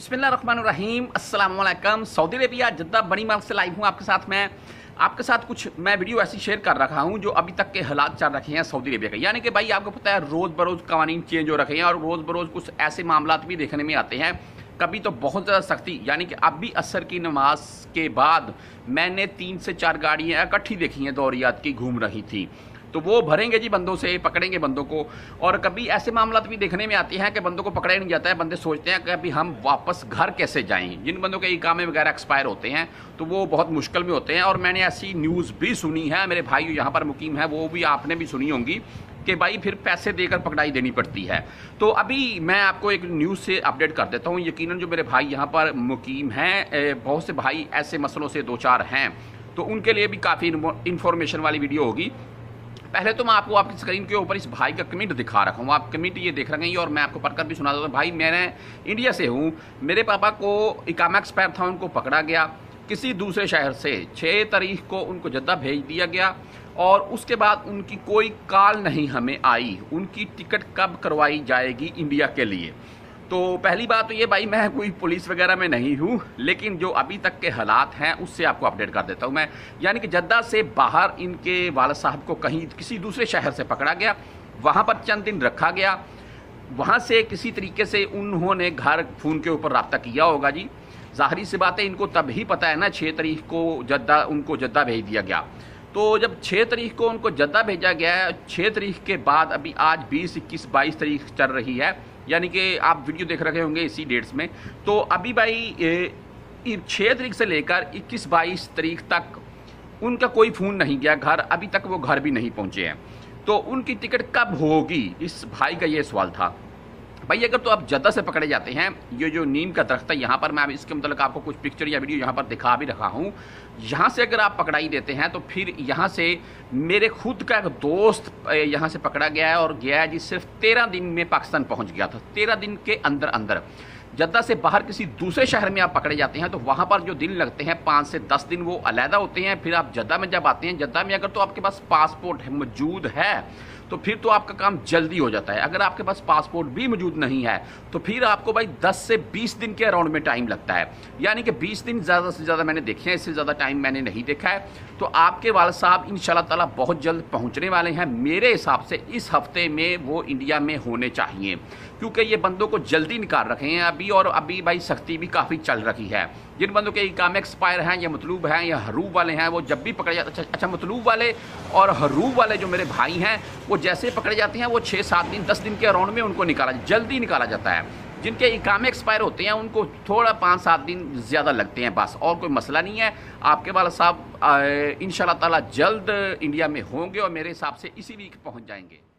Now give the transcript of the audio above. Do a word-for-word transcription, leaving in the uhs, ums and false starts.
बिस्मिल्लाहिर्रहमानिर्रहीम अस्सलाम वालेकुम। सऊदी अरेबिया जद्दा बड़ी मार्ग से लाइव हूँ आपके साथ। मैं आपके साथ कुछ मैं वीडियो ऐसी शेयर कर रखा हूँ जो अभी तक के हालात चल रखे हैं सऊदी अरेबिया के। यानी कि भाई आपको पता है रोज़ बरोज़ कानून चेंज हो रखे हैं और रोज़ बरोज़ कुछ ऐसे मामला भी देखने में आते हैं। कभी तो बहुत ज़्यादा सख्ती, यानी कि अब भी असर की नमाज के बाद मैंने तीन से चार गाड़ियाँ इकट्ठी देखी हैं दौरियात की घूम रही थी, तो वो भरेंगे जी बंदों से, पकड़ेंगे बंदों को। और कभी ऐसे मामला भी देखने में आते हैं कि बंदों को पकड़ा नहीं जाता है। बंदे सोचते हैं कि अभी हम वापस घर कैसे जाएं। जिन बंदों के इकामे वगैरह एक्सपायर होते हैं तो वो बहुत मुश्किल में होते हैं। और मैंने ऐसी न्यूज़ भी सुनी है, मेरे भाई यहाँ पर मुकीम है वो भी आपने भी सुनी होंगी कि भाई फिर पैसे देकर पकड़ाई देनी पड़ती है। तो अभी मैं आपको एक न्यूज़ से अपडेट कर देता हूँ। यकीनन जो मेरे भाई यहाँ पर मुकीम हैं, बहुत से भाई ऐसे मसलों से दो चार हैं, तो उनके लिए भी काफ़ी इन्फॉर्मेशन वाली वीडियो होगी। पहले तो मैं आपको आपकी स्क्रीन के ऊपर इस भाई का कमेंट दिखा रखा हूँ। आप कमेंट ये देख रहे हैं और मैं आपको पढ़कर भी सुना देता हूँ। भाई मैं इंडिया से हूँ, मेरे पापा को इकामा एक्सपायर था, उनको पकड़ा गया किसी दूसरे शहर से। छः तारीख को उनको जद्दा भेज दिया गया और उसके बाद उनकी कोई कॉल नहीं हमें आई, उनकी टिकट कब करवाई जाएगी इंडिया के लिए। तो पहली बात तो ये भाई मैं कोई पुलिस वगैरह में नहीं हूँ, लेकिन जो अभी तक के हालात हैं उससे आपको अपडेट कर देता हूँ मैं। यानी कि जद्दा से बाहर इनके वालिद साहब को कहीं किसी दूसरे शहर से पकड़ा गया, वहाँ पर चंद दिन रखा गया, वहाँ से किसी तरीके से उन्होंने घर फ़ोन के ऊपर रब्ता किया होगा जी। ज़ाहिरी सी बात है, इनको तब ही पता है ना छः तारीख को जद्दा उनको जद्दा भेज दिया गया। तो जब छः तारीख को उनको जद्दा भेजा गया है, छः तारीख के बाद अभी आज बीस इक्कीस बाईस तारीख चल रही है, यानी कि आप वीडियो देख रहे होंगे इसी डेट्स में। तो अभी भाई छः तारीख से लेकर इक्कीस बाईस तारीख तक उनका कोई फ़ोन नहीं गया घर, अभी तक वो घर भी नहीं पहुँचे हैं। तो उनकी टिकट कब होगी, इस भाई का ये सवाल था। भाई अगर तो आप जद्दा से पकड़े जाते हैं, ये जो नीम का दरख्त है यहाँ पर, मैं इसके मतलब आपको कुछ पिक्चर या वीडियो यहाँ पर दिखा भी रखा हूँ। यहाँ से अगर आप पकड़ाई देते हैं तो फिर यहाँ से मेरे खुद का एक दोस्त यहाँ से पकड़ा गया है और गया है जी सिर्फ तेरह दिन में पाकिस्तान पहुँच गया था। तेरह दिन के अंदर अंदर जद्दा से बाहर किसी दूसरे शहर में आप पकड़े जाते हैं तो वहाँ पर जो दिन लगते हैं पाँच से दस दिन वो अलहदा होते हैं। फिर आप जद्दा में जब आते हैं, जद्दा में अगर तो आपके पास पासपोर्ट है मौजूद है तो फिर तो आपका काम जल्दी हो जाता है। अगर आपके पास पासपोर्ट भी मौजूद नहीं है तो फिर आपको भाई दस से बीस दिन के अराउंड में टाइम लगता है। यानी कि बीस दिन ज़्यादा से ज़्यादा मैंने देखे हैं, इससे ज़्यादा टाइम मैंने नहीं देखा है। तो आपके वालिद साहब इंशाल्लाह ताला बहुत जल्द पहुंचने वाले हैं। मेरे हिसाब से इस हफ्ते में वो इंडिया में होने चाहिए, क्योंकि ये बंदों को जल्दी निकाल रखे हैं अभी। और अभी भाई सख्ती भी काफ़ी चल रही है। जिन बंदों के इकामे एक्सपायर हैं या मतलूब हैं या हरूब वाले हैं, वो जब भी पकड़े जाते हैं, अच्छा मतलूब वाले और हरूब वाले जो मेरे भाई हैं वो जैसे पकड़े जाते हैं वो छः सात दिन दस दिन के अराउंड में उनको निकाला जल्दी निकाला जाता है। जिनके इकामे एक्सपायर होते हैं उनको थोड़ा पाँच सात दिन ज़्यादा लगते हैं, बस और कोई मसला नहीं है। आपके वाला साहब इंशाल्लाह ताला जल्द इंडिया में होंगे और मेरे हिसाब से इसी वीक पहुंच जाएंगे।